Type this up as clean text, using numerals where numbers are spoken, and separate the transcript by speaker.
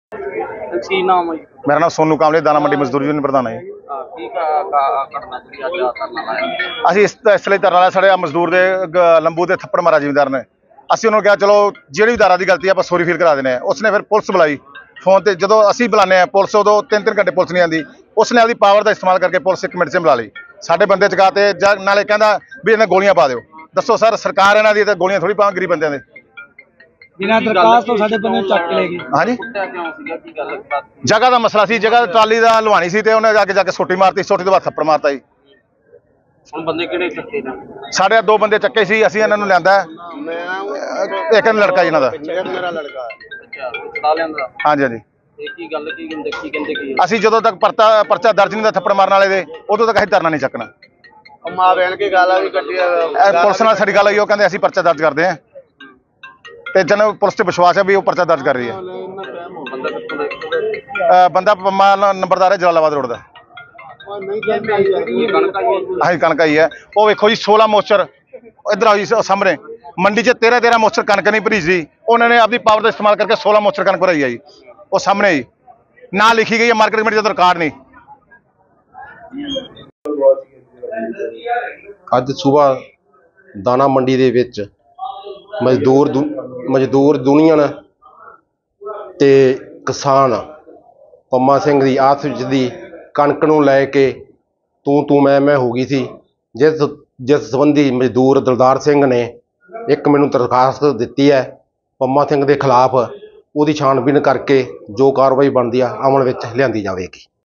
Speaker 1: ਕੀ ਨਾਮ ਹੈ?
Speaker 2: मेरा नाम सोनू कामले, दाना मंडी मजदूर यूनियन प्रधान है।
Speaker 1: ਕੀ ਘਟਨਾ ਜਿਹੜੀ ਅੱਜ ਧਰਨਾ ਲਾਇਆ?
Speaker 2: ਅਸੀਂ ਇਸ ਲਈ ਧਰਨਾ ਲਾਇਆ, ਸਾਡੇ ਮਜ਼ਦੂਰ ਦੇ ਲੰਬੂ ਦੇ ਥੱਪੜ ਮਾਰਾ ਜ਼ਿਮੀਂਦਾਰ ਨੇ। ਅਸੀਂ ਉਹਨੂੰ ਕਿਹਾ ਚਲੋ ਜਿਹੜੀ ਵੀ ਦਾਰਾ ਦੀ ਗਲਤੀ ਆਪਾਂ ਸੌਰੀ ਫੀਲ ਕਰਾ ਦਿੰਦੇ ਹਾਂ। ਉਸਨੇ ਫਿਰ ਪੁਲਿਸ ਬੁਲਾਈ ਫੋਨ ਤੇ, ਜਦੋਂ ਅਸੀਂ ਬੁਲਾਉਂਦੇ ਹਾਂ ਪੁਲਿਸ ਉਦੋਂ 3-3 ਘੰਟੇ ਪੁਲਿਸ ਨਹੀਂ ਆਉਂਦੀ। ਉਸਨੇ ਆਪਦੀ ਪਾਵਰ ਦਾ ਇਸਤੇਮਾਲ ਕਰਕੇ ਪੁਲਿਸ 1 ਮਿੰਟ 'ਚ ਬੁਲਾ ਲਈ, ਸਾਡੇ ਬੰਦੇ ਚਕਾਤੇ। ਨਾਲੇ ਕਹਿੰਦਾ ਵੀ ਇਹਨਾਂ ਗੋਲੀਆਂ ਪਾ ਦਿਓ। ਦੱਸੋ ਸਰ, ਸਰਕਾਰ ਇਹਨਾਂ ਦੀ ਤੇ ਗੋਲੀਆਂ ਥੋੜੀ ਪਾ ਗਰੀਬ ਬੰਦਿਆਂ ਦੇ।
Speaker 3: ਬਿਨਾਂ ਦਰਖਾਸਤ ਤੋਂ ਸਾਡੇ ਬੰਦੇ ਨੂੰ ਚੱਕ ਕੇ ਲੈ ਗਏ।
Speaker 2: ਹਾਂਜੀ,
Speaker 1: ਕੁੱਟਿਆ ਕਿਉਂ ਸੀਗਾ? ਕੀ ਗੱਲ?
Speaker 2: ਜਗ੍ਹਾ ਦਾ ਮਸਲਾ ਸੀ, ਜਗ੍ਹਾ ਟਰਾਲੀ ਦਾ ਲਵਾਣੀ ਸੀ ਤੇ ਉਹਨੇ ਜਾ ਕੇ ਸੋਟੀ ਮਾਰਤੀ, ਸੋਟੀ ਤੋਂ ਬਾਅਦ ਥੱਪੜ ਮਾਰਤਾ ਜੀ।
Speaker 1: ਹੁਣ ਬੰਦੇ ਕਿਹੜੇ ਚੱਕੇ ਨੇ?
Speaker 2: ਸਾਡੇ 2 ਬੰਦੇ ਚੱਕੇ ਸੀ, ਅਸੀਂ ਇਹਨਾਂ ਨੂੰ ਲਿਆਂਦਾ। ਇੱਕ ਲੜਕਾ ਜੀ ਇਹਨਾਂ ਦਾ।
Speaker 1: ਮੇਰਾ ਲੜਕਾ। ਅੱਛਾ, ਛੁਡਾ ਲਿਆਂਦਾ।
Speaker 2: ਹਾਂਜੀ ਹਾਂਜੀ।
Speaker 1: ਇਹ ਕੀ ਗੱਲ ਕੀ ਕਹਿੰਦੇ ਕੀ?
Speaker 2: ਅਸੀਂ ਜਦੋਂ ਤੱਕ ਪਰਚਾ ਦਰਜ ਨਹੀਂ ਦਾ ਥੱਪੜ ਮਾਰਨ ਵਾਲੇ ਦੇ, ਉਦੋਂ ਤੱਕ ਅਸੀਂ ਧਰਨਾ ਨਹੀਂ ਚੱਕਣਾ।
Speaker 1: ਮਾਂ ਬਹਿਣ ਕੀ ਗਾਲਾਂ ਵੀ ਕੱਢੀਆਂ।
Speaker 2: ਪੁਲਿਸ ਨਾਲ ਸਾਡੀ ਗੱਲ ਹੋਈ, ਉਹ ਕਹਿੰਦੇ ਅਸੀਂ ਪਰਚਾ ਦਰਜ ਕਰਦੇ ਹਾਂ ਤੇ ਜਨ ਪੁਲਿਸ ਤੇ ਵਿਸ਼ਵਾਸ ਹੈ ਵੀ ਉਹ ਪਰਚਾ ਦਰਜ ਕਰ ਰਹੀ ਹੈ।
Speaker 1: ਬੰਦਾ ਕਿੱਥੋਂ ਦਾ?
Speaker 2: ਬੰਦਾ ਨੰਬਰਦਾਰ ਹੈ ਜਲਾਲਾਬਾਦ ਰੋਡ ਦਾ। ਹਾਂਜੀ, ਕਣਕ ਆਈ ਹੈ। ਉਹ ਵੇਖੋ ਜੀ 16 ਮੋਸਚਰ ਇੱਧਰ ਆਈ ਸਾਹਮਣੇ ਮੰਡੀ 'ਚ 13 ਮੋਸਚਰ ਕਣਕ ਨਹੀਂ ਭਰੀ ਸੀ। ਉਹਨਾਂ ਨੇ ਆਪਣੀ ਪਾਵਰ ਦਾ ਇਸਤੇਮਾਲ ਕਰਕੇ 16 ਮੋਸਚਰ ਕਣਕ ਭਰਾਈ ਹੈ ਜੀ। ਉਹ ਸਾਹਮਣੇ ਜੀ ਨਾ ਲਿਖੀ ਗਈ ਹੈ ਮਾਰਕੀਟ ਕਮੇਟੀ ਦਾ ਰਿਕਾਰਡ ਨਹੀਂ।
Speaker 4: ਅੱਜ ਸਵੇਰ ਦਾਣਾ ਮੰਡੀ ਦੇ ਵਿੱਚ ਮਜ਼ਦੂਰ ਯੂਨੀਅਨ ਤੇ ਕਿਸਾਨ ਪੰਮਾ ਸਿੰਘ ਦੀ ਆਪਸ ਵਿੱਚ ਦੀ ਕਣਕ ਨੂੰ ਲੈ ਕੇ ਤੂੰ ਮੈਂ ਹੋ ਗਈ ਸੀ, ਜਿਸ ਸੰਬੰਧੀ ਮਜ਼ਦੂਰ ਦਲਦਾਰ ਸਿੰਘ ਨੇ ਇੱਕ ਮੈਨੂੰ ਦਰਖਾਸਤ ਦਿੱਤੀ ਹੈ ਪੰਮਾ ਸਿੰਘ ਦੇ ਖਿਲਾਫ। ਉਹਦੀ ਛਾਣਬੀਨ ਕਰਕੇ ਜੋ ਕਾਰਵਾਈ ਬਣਦੀ ਆ ਅਮਲ ਵਿੱਚ ਲਿਆਂਦੀ ਜਾਵੇਗੀ।